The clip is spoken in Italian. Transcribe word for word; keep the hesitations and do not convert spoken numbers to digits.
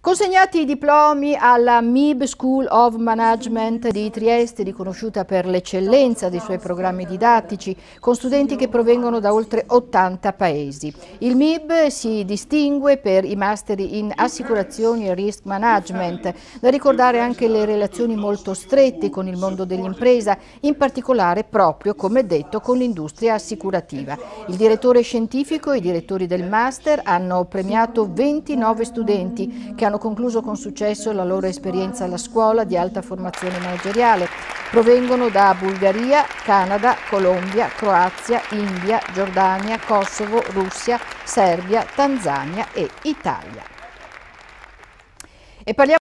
Consegnati i diplomi alla M I B School of Management di Trieste, riconosciuta per l'eccellenza dei suoi programmi didattici, con studenti che provengono da oltre ottanta paesi. Il M I B si distingue per i master in assicurazioni e risk management, da ricordare anche le relazioni molto strette con il mondo dell'impresa, in particolare proprio, come detto, con l'industria assicurativa. Il direttore scientifico e i direttori del master hanno premiato ventinove studenti che hanno concluso con successo la loro esperienza alla scuola di alta formazione manageriale. Provengono da Bulgaria, Canada, Colombia, Croazia, India, Giordania, Kosovo, Russia, Serbia, Tanzania e Italia. E parliamo